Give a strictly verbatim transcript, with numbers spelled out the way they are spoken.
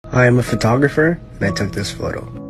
I am a photographer and I took this photo.